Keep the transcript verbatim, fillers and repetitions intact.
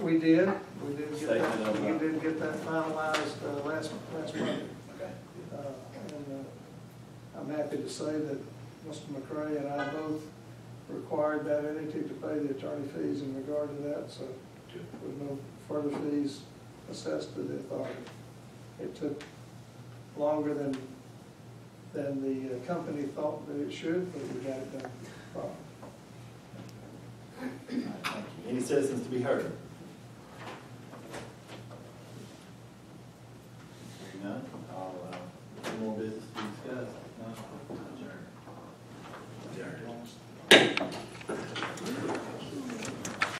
we did, we did get Statement that, of, we uh, did get that finalized, uh, last, last month. Okay. Uh, and, uh, I'm happy to say that Mister McCray and I both required that entity to pay the attorney fees in regard to that, so with no further fees assessed to the authority. It took longer than, than the uh, company thought that it should, but we got it done properly. All right, thank you. Any citizens to be heard? Hearing none.